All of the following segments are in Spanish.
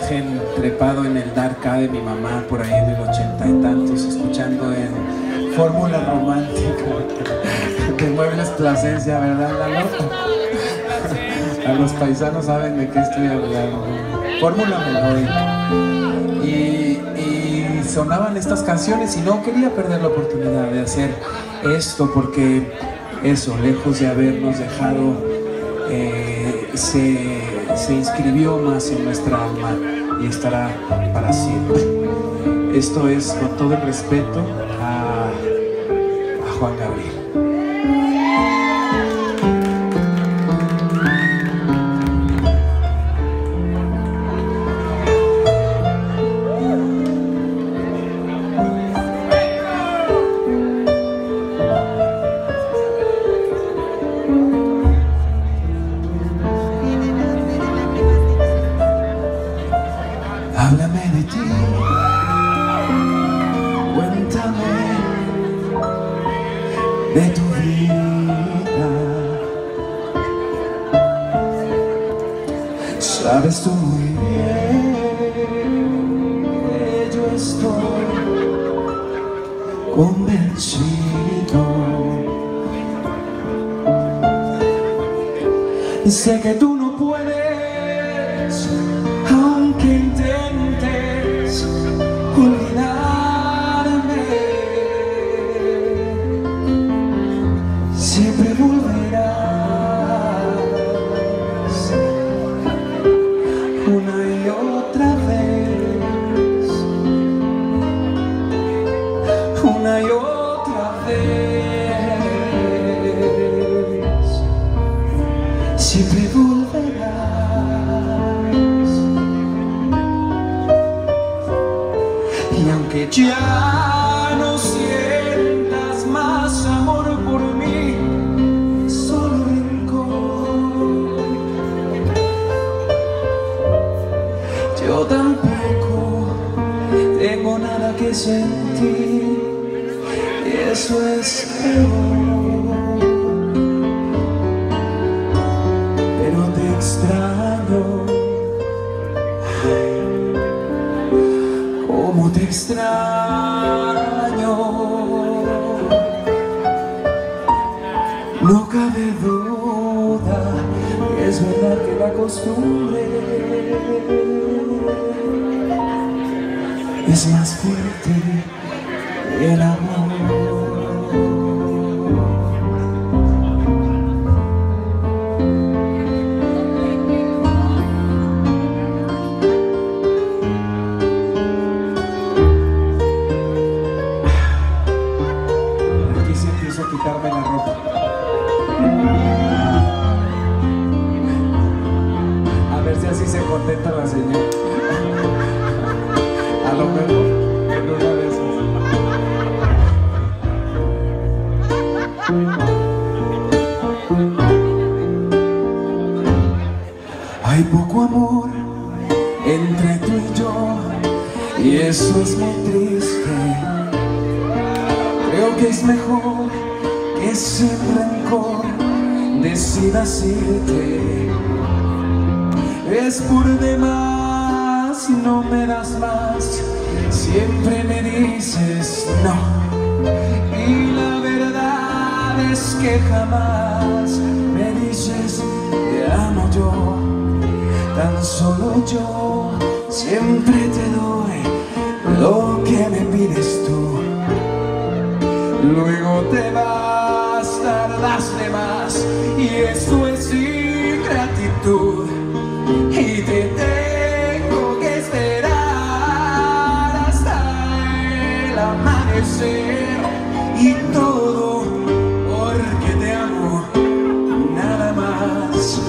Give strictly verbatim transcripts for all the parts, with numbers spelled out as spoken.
imagen trepado en el Dark A de mi mamá por ahí en el ochenta y tantos, escuchando en Fórmula Romántica de Muebles Plasencia, ¿verdad, Lalo? A los paisanos saben de qué estoy hablando. Fórmula Melódica. Y, y sonaban estas canciones y no quería perder la oportunidad de hacer esto porque eso, lejos de habernos dejado, eh, se, se inscribió más en nuestra alma y estará para siempre. Esto es con todo el respeto a, a Juan Gabriel. Háblame de ti, cuéntame de tu vida. Sabes tú muy bien que yo estoy convencido. Sé que tú no puedes, aunque intentes olvidarme, siempre volverás una y otra vez, una y otra vez, siempre volverás. Y aunque ya no sientas más amor por mí, solo rencor, yo tampoco tengo nada que sentir, y eso es peor. Pero te extraño, cómo te extraño. No cabe duda, es verdad que la costumbre es más fuerte que el amor. Empiezo a quitarme la ropa. A ver si así se contenta la señora. A lo mejor en una de esas. Hay poco amor entre tú y yo, y eso es muy triste. Creo que es mejor que sin rencor decidas irte. Es por demás, no me das más, siempre me dices no. Y la verdad es que jamás me dices te amo yo. Tan solo yo siempre te doy lo que me pides tú. Luego te vas, tardas de más, y eso es ingratitud. Y te tengo que esperar hasta el amanecer. Y todo porque te amo, nada más.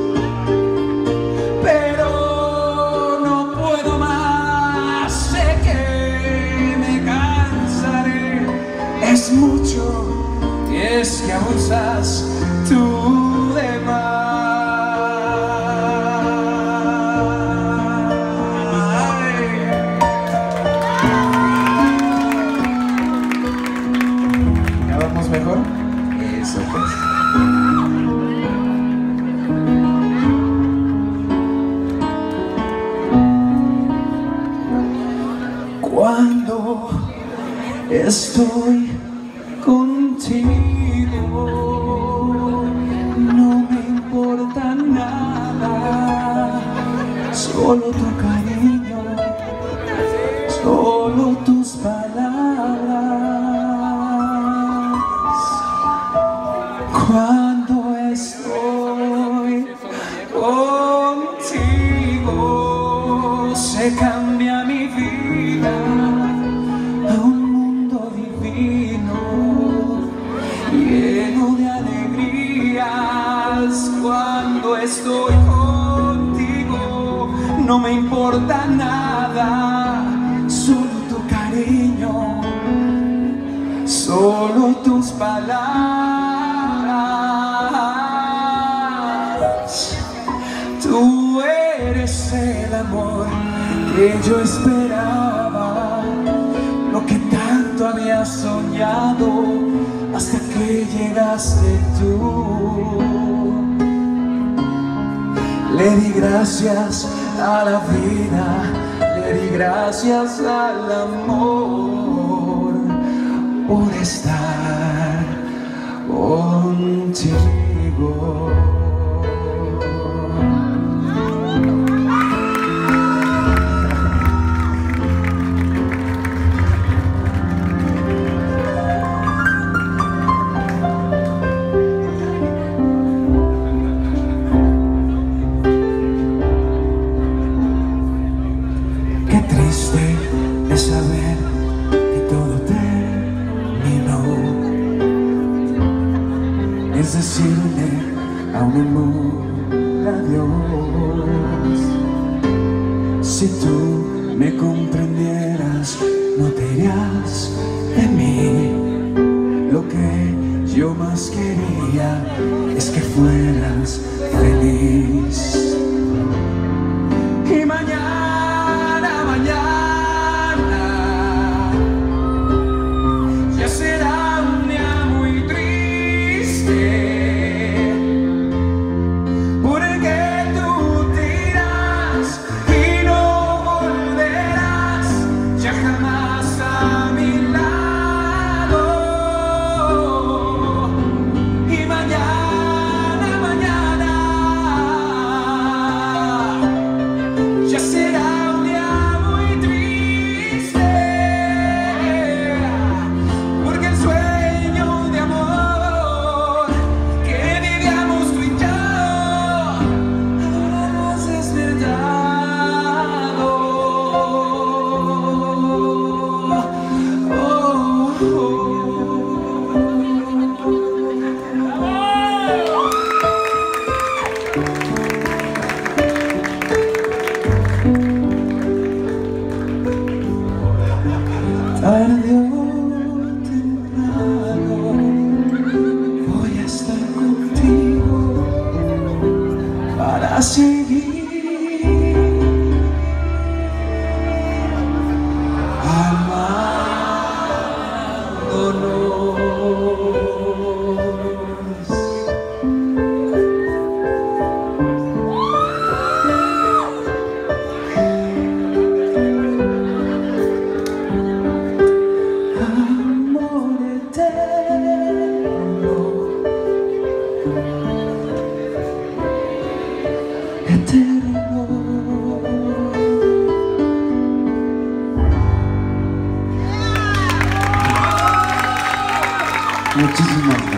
Pero no puedo más, sé que me cansaré. Es mucho, y es que abusas tú de más. ¿Ya vamos mejor? Eso pues. cuando estoy contigo. No me importa nada, solo tu cariño, solo tus palabras. Cuando estoy contigo se cambia mi vida a un mundo divino, lleno de alegrías. Cuando estoy contigo no me importa nada, solo tu cariño, solo tus palabras. Tú eres el amor que yo esperaba, lo que tanto había soñado, hasta que llegaste tú. Le di gracias a la vida, le di gracias al amor por estar contigo. De saber que todo terminó, es decirle a un amor adiós. Si tú me comprendieras, no te irías de mí. Lo que yo más quería es que fueras feliz. Y mañana, mañana tarde o temprano voy a estar contigo para seguir amándonos. Eterno. Muchísimas gracias.